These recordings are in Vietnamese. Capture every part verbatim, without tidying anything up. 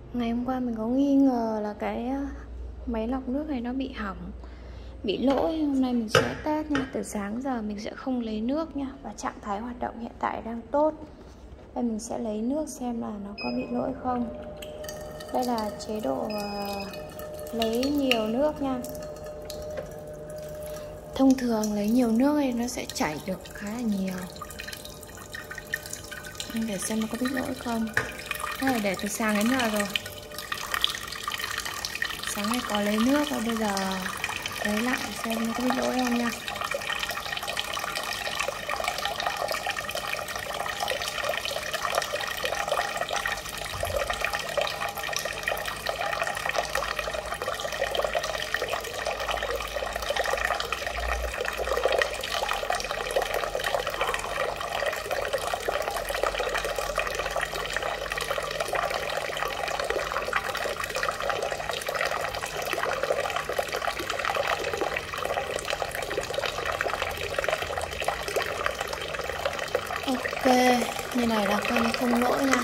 Ngày hôm qua mình có nghi ngờ là cái máy lọc nước này nó bị hỏng, bị lỗi. Hôm nay mình sẽ test nha. Từ sáng giờ mình sẽ không lấy nước nha. Và trạng thái hoạt động hiện tại đang tốt. Đây mình sẽ lấy nước xem là nó có bị lỗi không. Đây là chế độ uh, lấy nhiều nước nha. Thông thường lấy nhiều nước thì nó sẽ chảy được khá là nhiều. Để xem nó có bị lỗi không. Đây là để từ sáng đến giờ rồi. Sáng nay có lấy nước và bây giờ lấy lại xem nó có bị lỗi không nha. Ok, như này là coi như không lỗi nha.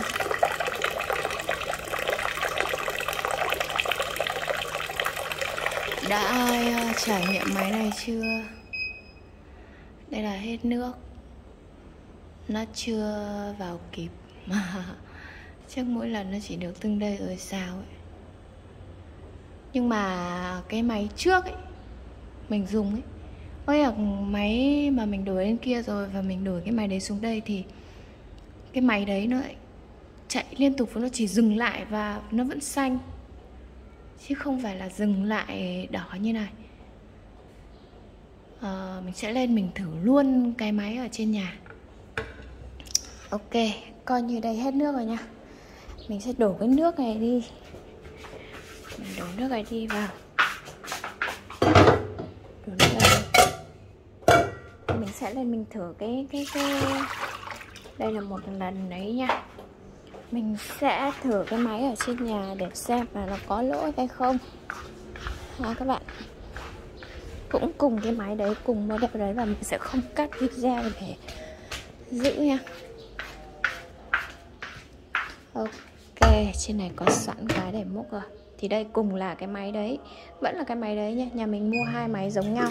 Đã ai uh, trải nghiệm máy này chưa? Đây là hết nước. Nó chưa vào kịp mà chắc mỗi lần nó chỉ được từng đây rồi sao ấy. Nhưng mà cái máy trước ấy mình dùng ấy, có nghĩa là máy mà mình đổi lên kia rồi và mình đổi cái máy đấy xuống đây thì cái máy đấy nó lại chạy liên tục và nó chỉ dừng lại và nó vẫn xanh, chứ không phải là dừng lại đỏ như này. à, Mình sẽ lên mình thử luôn cái máy ở trên nhà. Ok, coi như đây hết nước rồi nha. Mình sẽ đổ cái nước này đi. Mình đổ nước này đi vào. Đổ nước này đi. Mình sẽ lên mình thử cái cái cái đây là một lần đấy nha. Mình sẽ thử cái máy ở trên nhà để xem là nó có lỗi hay không. À, các bạn, cũng cùng cái máy đấy, cùng model đấy, và mình sẽ không cắt video để giữ nha. Ok, trên này có sẵn cái để múc rồi. Thì đây cùng là cái máy đấy, vẫn là cái máy đấy nha. Nhà mình mua hai máy giống nhau.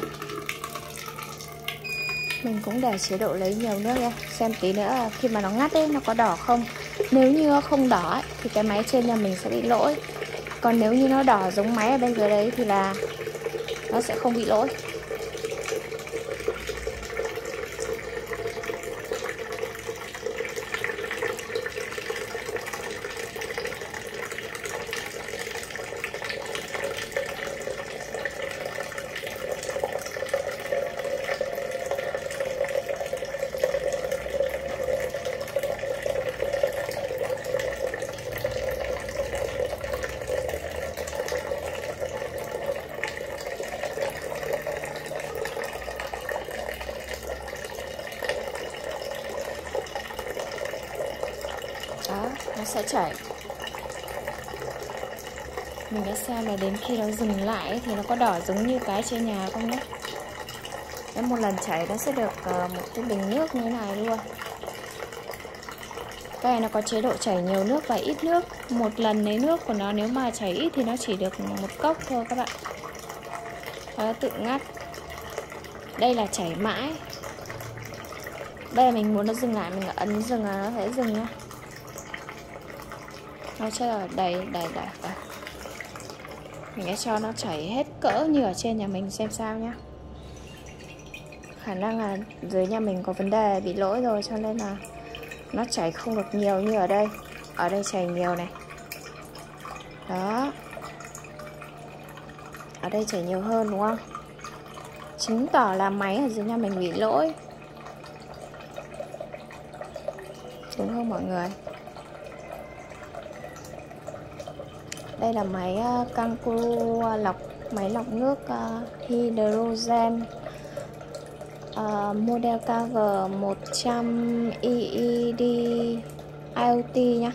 Mình cũng để chế độ lấy nhiều nước nha. Xem tí nữa khi mà nó ngắt ấy, nó có đỏ không. Nếu như nó không đỏ ấy, thì cái máy trên nhà mình sẽ bị lỗi. Còn nếu như nó đỏ giống máy ở bên dưới đấy thì là nó sẽ không bị lỗi. Đó, nó sẽ chảy. Mình đã xem là đến khi nó dừng lại ấy, thì nó có đỏ giống như cái trên nhà không nhé. Đấy, một lần chảy nó sẽ được uh, một cái bình nước như thế này luôn. Cái này nó có chế độ chảy nhiều nước và ít nước. Một lần lấy nước của nó nếu mà chảy ít thì nó chỉ được một cốc thôi các bạn. Nó tự ngắt. Đây là chảy mãi. Đây là mình muốn nó dừng lại, mình ấn dừng là nó sẽ dừng nhá. Nó sẽ là đầy đầy đầy đầy. Mình sẽ cho nó chảy hết cỡ như ở trên nhà mình xem sao nhá. Khả năng là dưới nhà mình có vấn đề bị lỗi rồi, cho nên là nó chảy không được nhiều như ở đây. Ở đây chảy nhiều này. Đó. Ở đây chảy nhiều hơn đúng không? Chứng tỏ là máy ở dưới nhà mình bị lỗi. Đúng không mọi người? Đây là máy uh, Kangaroo lọc, máy lọc nước uh, hydrogen uh, model K G một trăm E E D I O T nhá.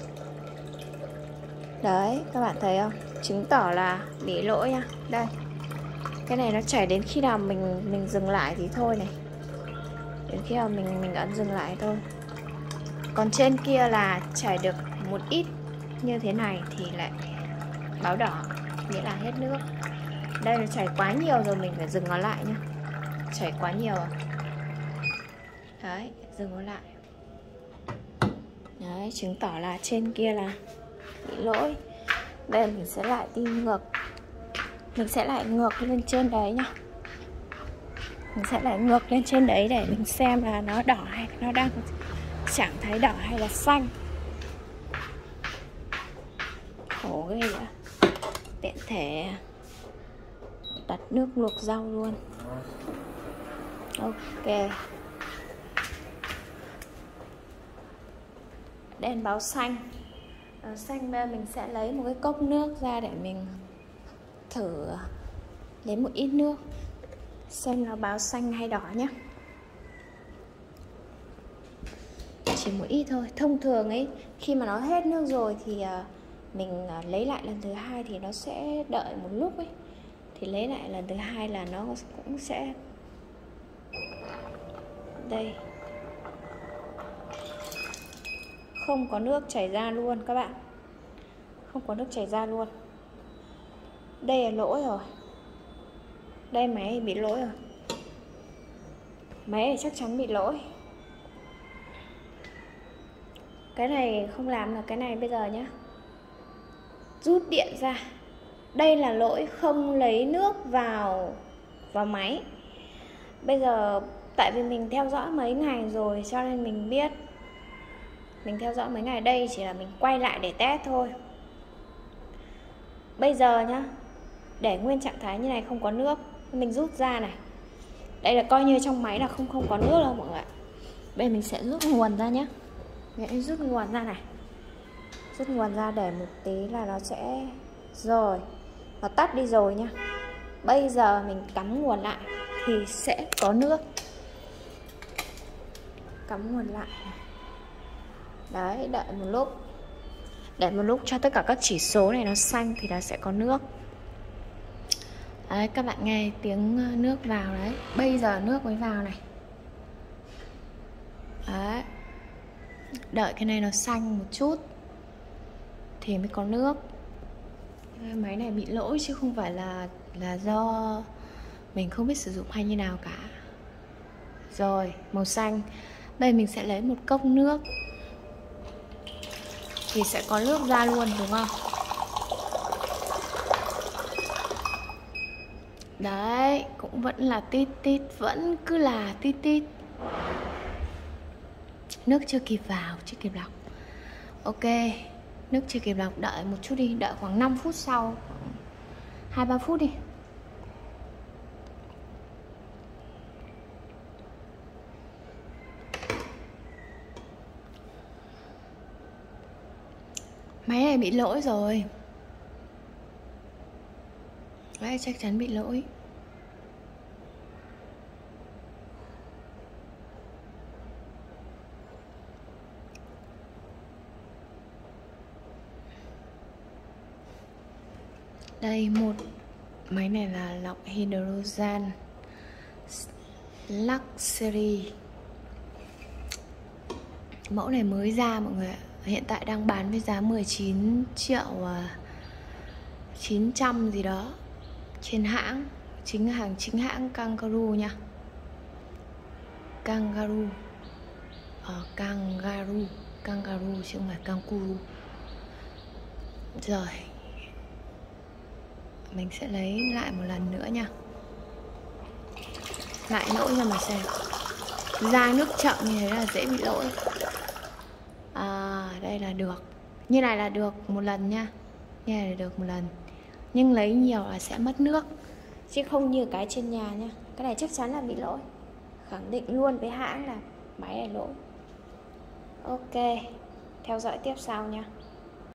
Đấy, các bạn thấy không? Chứng tỏ là bị lỗi nha. Đây. Cái này nó chảy đến khi nào mình mình dừng lại thì thôi này. Đến khi nào mình mình ấn dừng lại thôi. Còn trên kia là chảy được một ít như thế này thì lại báo đỏ, nghĩa là hết nước. Đây nó chảy quá nhiều rồi, mình phải dừng nó lại nhá. Chảy quá nhiều à? Đấy, dừng nó lại. Đấy, chứng tỏ là trên kia là bị lỗi. Đây mình sẽ lại đi ngược. Mình sẽ lại ngược lên trên đấy nhá. Mình sẽ lại ngược lên trên đấy để mình xem là nó đỏ hay nó đang trạng thái đỏ hay là xanh. Khổ ghê vậy. Tiện thể đặt nước luộc rau luôn. Ok. Đèn báo xanh. Báo xanh mình sẽ lấy một cái cốc nước ra để mình thử lấy một ít nước xem nó báo xanh hay đỏ nhé. Chỉ một ít thôi. Thông thường ấy, khi mà nó hết nước rồi thì mình lấy lại lần thứ hai thì nó sẽ đợi một lúc ấy. Thì lấy lại lần thứ hai là nó cũng sẽ đây, không có nước chảy ra luôn các bạn. Không có nước chảy ra luôn. Đây là lỗi rồi. Đây máy bị lỗi rồi. Máy này chắc chắn bị lỗi. Cái này không làm được cái này bây giờ nhá. Rút điện ra. Đây là lỗi không lấy nước vào vào máy. Bây giờ tại vì mình theo dõi mấy ngày rồi cho nên mình biết. Mình theo dõi mấy ngày, đây chỉ là mình quay lại để test thôi. Bây giờ nhá, để nguyên trạng thái như này không có nước, mình rút ra này. Đây là coi như trong máy là không không có nước đâu mọi người ạ. Bây giờ mình sẽ rút nguồn ra nhé. Mình rút nguồn ra này. Rút nguồn ra để một tí là nó sẽ rồi. Nó tắt đi rồi nhá. Bây giờ mình cắm nguồn lại thì sẽ có nước. Cắm nguồn lại. Đấy, đợi một lúc. Để một lúc cho tất cả các chỉ số này nó xanh thì nó sẽ có nước. Đấy, các bạn nghe tiếng nước vào đấy. Bây giờ nước mới vào này. Đấy. Đợi cái này nó xanh một chút thì mới có nước. Máy này bị lỗi chứ không phải là là do mình không biết sử dụng hay như nào cả. Rồi, màu xanh. Đây mình sẽ lấy một cốc nước thì sẽ có nước ra luôn đúng không? Đấy, cũng vẫn là tít tít, vẫn cứ là tít tít. Nước chưa kịp vào, chưa kịp lọc. Ok, nước chưa kịp lọc, đợi một chút đi, đợi khoảng năm phút sau, hai ba phút đi. Máy này bị lỗi rồi. Đấy, chắc chắn bị lỗi. Đây, một máy này là lọc hydrogen Luxury. Mẫu này mới ra mọi người ạ. Hiện tại đang bán với giá mười chín triệu chín trăm gì đó. Trên hãng, chính hàng chính hãng Kangaroo nha. Kangaroo. Ờ, Kangaroo, Kangaroo chứ không phải Kangaroo. Rồi. Mình sẽ lấy lại một lần nữa nha. Lại lỗi cho mà xem. Ra nước chậm như thế là dễ bị lỗi. À, đây là được. Như này là được một lần nha. Như này là được một lần. Nhưng lấy nhiều là sẽ mất nước. Chứ không như cái trên nhà nha. Cái này chắc chắn là bị lỗi. Khẳng định luôn với hãng là máy này lỗi. Ok. Theo dõi tiếp sau nha.